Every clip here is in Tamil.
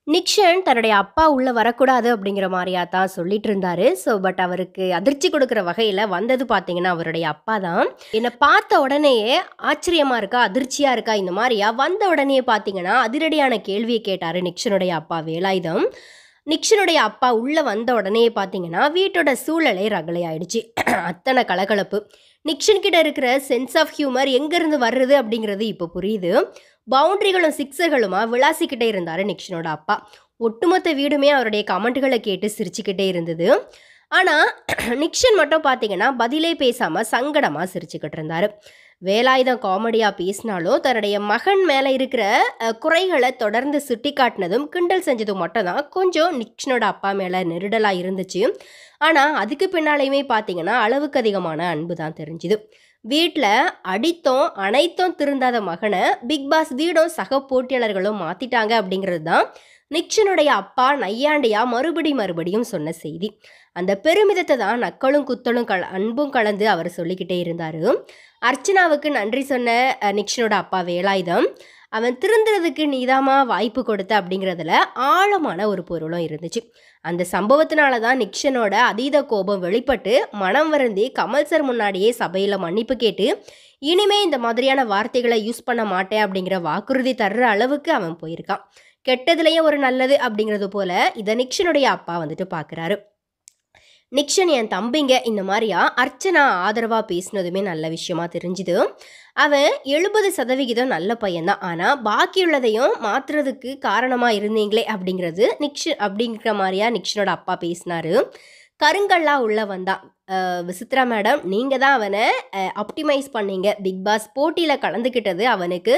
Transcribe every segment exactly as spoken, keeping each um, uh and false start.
நிக்ஷன் தன்னுடைய அப்பா உள்ள வரக்கூடாது அப்படிங்கிற மாரியா தான் சொல்லிட்டு இருந்தாரு. ஸோ பட் அவருக்கு அதிர்ச்சி கொடுக்குற வகையில வந்தது பார்த்தீங்கன்னா, அவருடைய அப்பா தான். என்ன பார்த்த உடனேயே ஆச்சரியமா இருக்கா? அதிர்ச்சியா இருக்கா? இந்த மாரியா வந்த உடனேயே பார்த்தீங்கன்னா, அதிரடியான கேள்விய கேட்டாரு நிக்ஷனுடைய அப்பா வேலாயுதம். நிக்ஷனுடைய அப்பா உள்ள வந்த உடனேயே பார்த்தீங்கன்னா, வீட்டோட சூழலே ரகளையாயிடுச்சு. அத்தன கலகலப்பு. நிக்ஷன் கிட்ட இருக்கிற சென்ஸ் ஆஃப் ஹியூமர் எங்கேருந்து வருது அப்படிங்கிறது இப்போ புரியுது. பவுண்டரிகளும் சிக்ஸர்களுமா விளாசிக்கிட்டே இருந்தாரு நிக்ஷனோட அப்பா. ஒட்டுமொத்த வீடுமே அவருடைய கமெண்ட்டுகளை கேட்டு சிரிச்சுக்கிட்டே இருந்தது. ஆனால் நிக்ஷன் மட்டும் பார்த்தீங்கன்னா பதிலே பேசாமல் சங்கடமாக சிரிச்சுக்கிட்டு இருந்தாரு. வேலாயுதம் காமெடியாக பேசினாலும் தன்னுடைய மகன் மேலே இருக்கிற அஹ், குறைகளை தொடர்ந்து சுட்டி காட்டினதும் கிண்டல் செஞ்சதும் மட்டும் தான் கொஞ்சம் நிக்ஷனோட அப்பா மேலே நெருடலாக இருந்துச்சு. ஆனால் அதுக்கு பின்னாலேயுமே பார்த்தீங்கன்னா அளவுக்கு அதிகமான அன்பு தான் தெரிஞ்சுது. வீட்டில் அடித்தும் அனைத்தும் திருந்தாத மகனை பிக் பாஸ் வீடும் சக போட்டியாளர்களும் மாற்றிட்டாங்க அப்படிங்கிறது தான் நிக்ஷனுடைய அப்பா நையாண்டியா மறுபடி மறுபடியும் சொன்ன செய்தி. அந்த பெருமிதத்தை தான் நக்களும் குத்தலும் கல அன்பும் கலந்து அவர் சொல்லிக்கிட்டே இருந்தார். அர்ச்சனாவுக்கு நன்றி சொன்ன அஹ், நிக்ஷனோட அப்பா வேலாயுதம் அவன் திருந்துறதுக்கு நீதாமா வாய்ப்பு கொடுத்த அப்படிங்கிறதுல ஆழமான ஒரு பொருளும் இருந்துச்சு. அந்த சம்பவத்தினால தான் நிக்ஷனோட அதீத கோபம் வெளிப்பட்டு மனம் வருந்தி கமல் சார் முன்னாடியே சபையில் மன்னிப்பு கேட்டு இனிமே இந்த மாதிரியான வார்த்தைகளை யூஸ் பண்ண மாட்டேன் அப்படிங்கிற வாக்குறுதி தர்ற அளவுக்கு அவன் போயிருக்கான். கெட்டதுலேயும் ஒரு நல்லது அப்படிங்கிறது போல இதை நிக்ஷனுடைய அப்பா வந்துட்டு பார்க்குறாரு. நிக்ஷன் என் தம்பிங்க இந்த மாதிரியா அர்ச்சனா ஆதரவாக பேசினதுமே நல்ல விஷயமா தெரிஞ்சுது. அவன் எழுபது சதவிகிதம் நல்ல பையன்தான், ஆனால் பாக்கியுள்ளதையும் மாற்றுறதுக்கு காரணமாக இருந்தீங்களே அப்படிங்கிறது நிக்ஷன் அப்படிங்கிற மாதிரியா நிக்ஷனோட அப்பா பேசினாரு. கருங்கல்லா உள்ள வந்தான். அஹ் விசித்ரா மேடம் நீங்கள் தான் அவனை ஆப்டிமைஸ் பண்ணீங்க. பிக் பாஸ் போட்டியில் கலந்துக்கிட்டது அவனுக்கு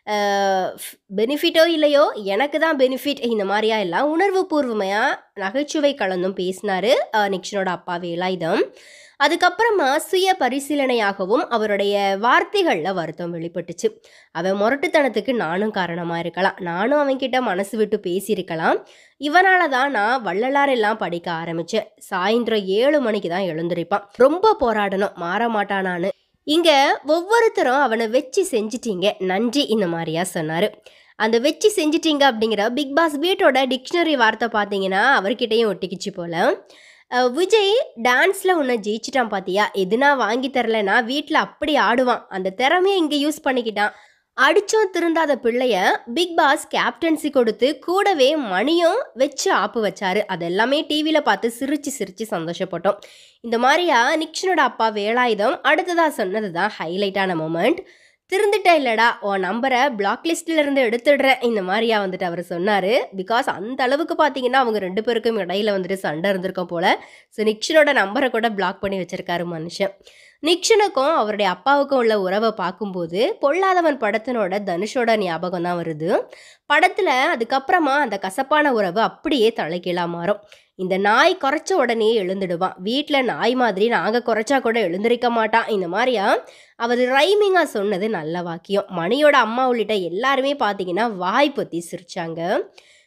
பெனிஃபிட்டோ இல்லையோ எனக்கு தான் பெனிஃபிட், இந்த மாதிரியா எல்லாம் உணர்வு பூர்வமையாக நகைச்சுவை கலந்தும் பேசினாரு நிக்ஷனோட அப்பா வேலாயுதம். அதுக்கப்புறமா சுய பரிசீலனையாகவும் அவருடைய வார்த்தைகளில் வருத்தம் வெளிப்பட்டுச்சு. அவன் முரட்டுத்தனத்துக்கு நானும் காரணமாக இருக்கலாம், நானும் அவன்கிட்ட மனசு விட்டு பேசியிருக்கலாம். இவனால தான் நான் வள்ளலார் எல்லாம் படிக்க ஆரம்பித்தேன். சாயந்தரம் ஏழு மணிக்கு தான் எழுந்திருப்பான். ரொம்ப போராடணும், மாற மாட்டானான்னு. இங்கே ஒவ்வொருத்தரும் அவனை வச்சு செஞ்சிட்டீங்க, நன்றி, இந்த மாதிரியா சொன்னார். அந்த வச்சு செஞ்சிட்டீங்க அப்படிங்கிற பிக் பாஸ் வீட்டோட டிக்ஷனரி வார்த்தை பார்த்தீங்கன்னா அவர்கிட்டையும் ஒட்டிக்கிச்சு போல. அஹ் விஜய் டான்ஸில் உன்னை ஜெயிச்சிட்டான் பார்த்தியா, எதுனா வாங்கி தரலைன்னா வீட்டில் அப்படி ஆடுவான், அந்த திறமையை இங்கே யூஸ் பண்ணிக்கிட்டான். அடிச்சும் திருந்தாத பிள்ளைய பிக் பாஸ் கேப்டன்சி கொடுத்து கூடவே மணியும் வச்சு ஆப்பு வச்சாரு. அதெல்லாமே டிவியில் பார்த்து சிரிச்சு சிரிச்சு சந்தோஷப்பட்டோம். இந்த மாதிரியா நிக்ஷனோட அப்பா வேலாயுதம் அடுத்ததாக சொன்னது தான் ஹைலைட்டான மூமெண்ட். திருந்துட்ட இல்லடா, உன் நம்பரை பிளாக் லிஸ்ட்டில் இருந்து எடுத்துடுறேன், இந்த மாதிரியா வந்துட்டு அவர் சொன்னார். பிகாஸ் அந்த அளவுக்கு பார்த்தீங்கன்னா அவங்க ரெண்டு பேருக்கும் இடையில வந்துட்டு சண்டை இருந்திருக்கும் போல். ஸோ நிக்ஷனோட நம்பரை கூட பிளாக் பண்ணி வச்சிருக்காரு மனுஷன். நிக்ஷனுக்கும் அவருடைய அப்பாவுக்கும் உள்ள உறவை பார்க்கும்போது பொல்லாதவன் படத்தினோட தனுஷோட ஞாபகம் தான் வருது. படத்தில் அதுக்கப்புறமா அந்த கசப்பான உறவு அப்படியே தலைகீழாக மாறும். இந்த நாய் குறைச்ச உடனே எழுந்துடுவான், வீட்டில் நாய் மாதிரி நாங்கள் குறைச்சா கூட எழுந்திருக்க மாட்டான், இந்த மாதிரியா அவர் ரைமிங்காக சொன்னது நல்ல வாக்கியம். மணியோட அம்மா உள்ளிட்ட எல்லாருமே பார்த்தீங்கன்னா வாய் பற்றி சிரிச்சாங்க.